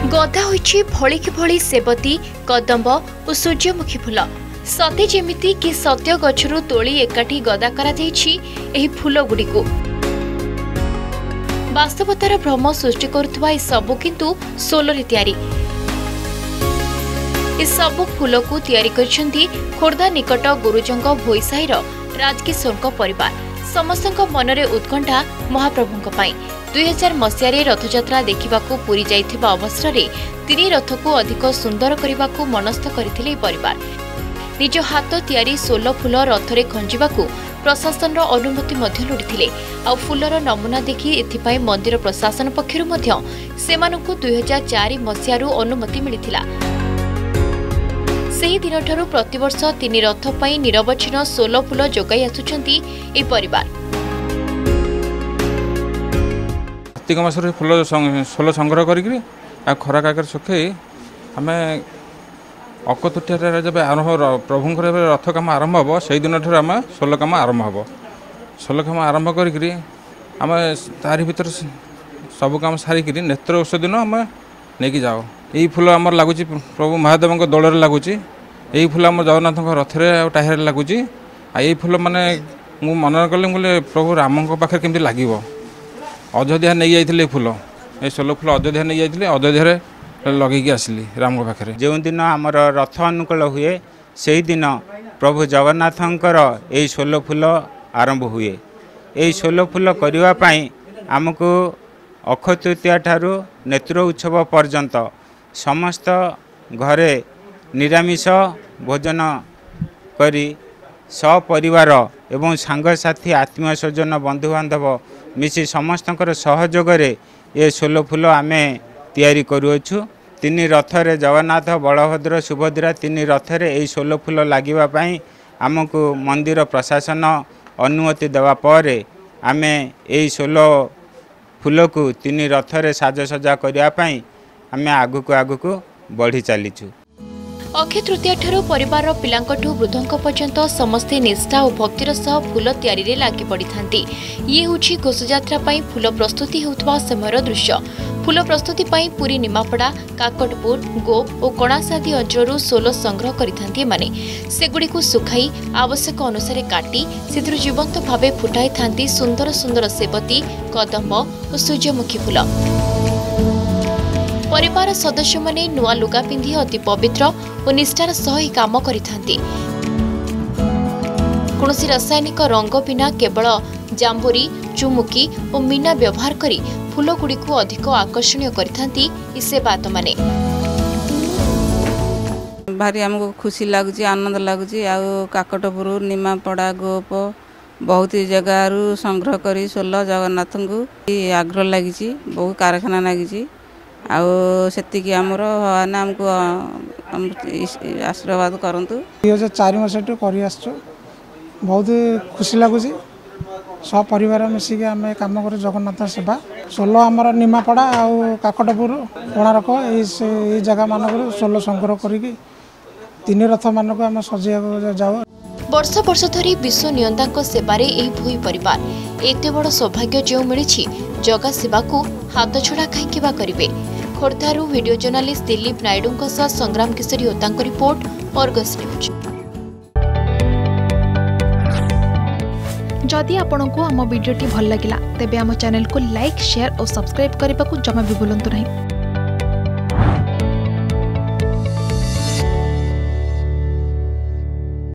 गदा होइछि भଳିकी भଳି सेबती कदम्ब और सूर्यमुखी फूल सते जेमिति कि सत्य गछरु तोली एकाठी गदा करा जाइछि एही फूल गुडीको वास्तवतार भ्रम सृष्टि करुवा ए सबु किंतु सोलरे तैयारी ए सबु फूल को तैयारी करछन्ती खोर्धा निकट गुरुजंग भोईसाहीर राजकिशोर परिवार समस्त मनरे उत्कंठा महाप्रभुंक पाई 2000 मसीह रथयात्रा देखा पुरी जाइथिबा अवसर में तीन रथ को अधिक सुंदर करने को मनस्थ करथिले परिवार निज हाथ तैयारी 16 फूल रथरे खंजिबा प्रशासन अनुमति लोड़िथिले आ फूलर नमूना देखि एथिपाई मंदिर प्रशासन पक्षरु मध्य सेमानकु 2004 मसीह अनुमति मिलिथिला। सेही दिन ठारू प्रतिवर्ष तीन रथ पई निरवच्छिन्न 16 फूल जोगाई आसुछंती ए परिवार। कार्तिक मास फूल 16 संग्रह करी खरा काकर सुखे आम अकतृतीय जब आरंभ प्रभुंर रथ काम आरंभ हम से दिन ठार आम 16 काम आरंभ हम 16 काम आरंभ करी आम तारी भर सब काम सारिक नेत्र उस दिन आम नहीं जाओ यही फूल आम लगुच प्रभु महादेव दौड़ लगुच यही फूल आम जगन्नाथ रथरे टायर लगुच यही फूल माने मु मन कले बोले प्रभु राम पाखे केमती लगे अयोध्या नहीं जाइए फूल ये 16 फूल अयोध्या नहीं जाइए अयोध्या लगे आसली राम पाखे जो दिन आमर रथ अनुकूल हुए से दिन प्रभु जगन्नाथंकर यही 16 फूल आरंभ हुए यही 16 फूल करने आमको अक्षय तृतीया ठारू नेत्र उत्सव पर्यंत समस्त घरे निरामिष भोजन करी सपरिवार एवं सांगसाथी आत्मीय स्वजन बंधुबांधव मिसी समस्त सहयोग ये 16 फूल आम तैयारी करुछु। तीन रथरे जगन्नाथ बलभद्र सुभद्रा तीन रथरे यही 16 फूल लगे आमको मंदिर प्रशासन अनुमति देवा पर आम यही 16 फूल को तीन रथरे साजसजा करने आम आगु बढ़ी चलीचु। अक्षय तृतीया ठारू परिवार पिलांकठू वृद्धों पर्यंत समस्ते निष्ठा और भक्तिर सह फूल तैयारी लगी पड़ी थांती। ये होछि घोषयात्रा पई फूल प्रस्तुति होउतबा समयर दृश्य। फूल प्रस्तुति पई पुरी निमापड़ा काकटपुर गोप और कणास आदि अंचलरू 16 संग्रह करिथांती माने सेगुडी को सुखाई आवश्यक अनुसार काटी सेथुरु जीवंत भावे फुटाई थांती सुंदर सुंदर सेबती कदम्ब और सूर्यमुखी फूल। परिवार सदस्य माने नुआ लुगा पिंधि अति पवित्र और निष्ठार सह काम करिथांती। कौनसी रासायनिक रंग बिना केवल जांबोरी चुमुकी और मीना व्यवहार करी फूल गुड़ी को अधिक आकर्षणीय करिथांती इसे बात माने भारी हमको खुशी लगुच आनंद लगुच काकटपुर निमापड़ा गोप बहुत जगार संग्रह करी 16 जगन्नाथ को आग्रह लगी बहुत कारखाना लगी आती आमर भगवान आमको आशीर्वाद करंतु 2004 मसीह कर बहुत खुशी लगुच सब परिवार मिसिक आम कम कर जगन्नाथ सेवा 16 आमर निमापड़ा आउ काकटपुर कोणार्क ये जगह मानक 16 संग्रह करी तीन रथ मानक आम सजा जाओ। वर्ष वर्ष धरी विश्व नियंता सेवारे एही भोई परिवार एते बड़ सौभाग्य जो मिली जगा सेवा को हाथ छड़ा कहीं करेंगे। खोर्धारू वीडियो जर्नालिस्ट दिलीप नायडू संग्राम किशोरी होता रिपोर्ट अर्गस न्यूज। जदि आपंक आम भिडी भल लगा तेब आम चैनल को लाइक शेयर और सब्सक्राइब करने को जमा भी भूलु नहीं।